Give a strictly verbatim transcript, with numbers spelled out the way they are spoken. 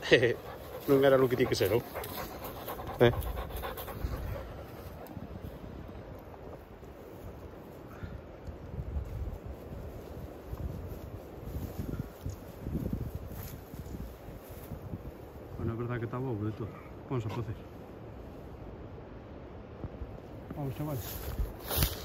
Non era lo que tiene que ser, ¿no? Eh. Bueno, es verdad que está bobo de todo. Vamos a hacer. Vamos, chavales.